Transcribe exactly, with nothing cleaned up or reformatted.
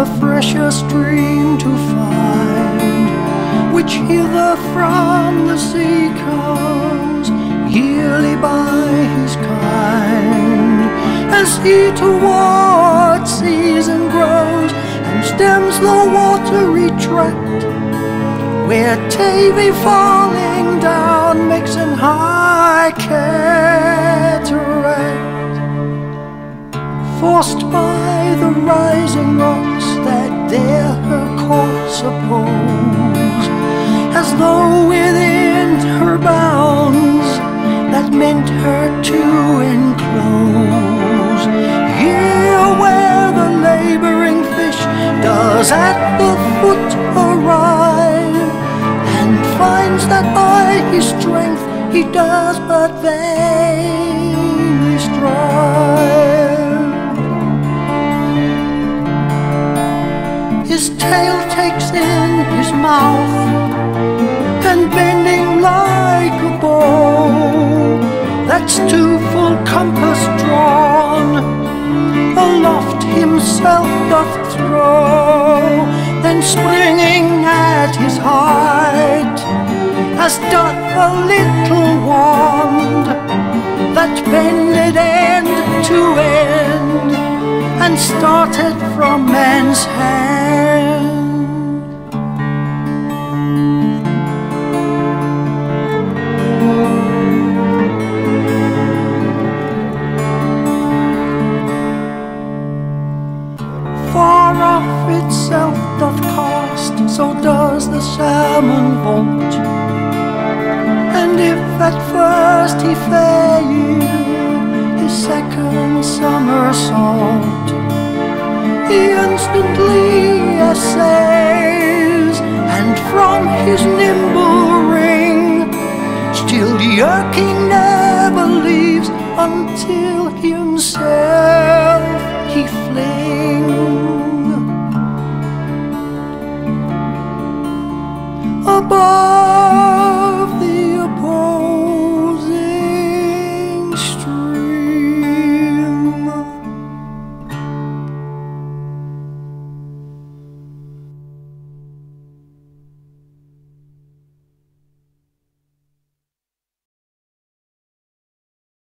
a fresher stream to find, which hither from the sea comes, yearly by his kind. As he towards season grows, and stems the watery tract, where Tavy falling down makes an high cataract. Forced by the rising rocks that dare her course oppose, as though within her bounds that meant her to enclose. Here where the labouring fish does at the foot arrive, and finds that by his strength he does but vainly strive. His tail takes in his mouth, and bending like a bow that's to full compass drawn, aloft himself doth throw, then springing at his height, as doth a little wand that bended end to end, and started from man's hand. Far off itself doth cast, so does the salmon vault, and if at first he fail his second somersault, he instantly essays, and from his nimble ring still the yerking never leaves until himself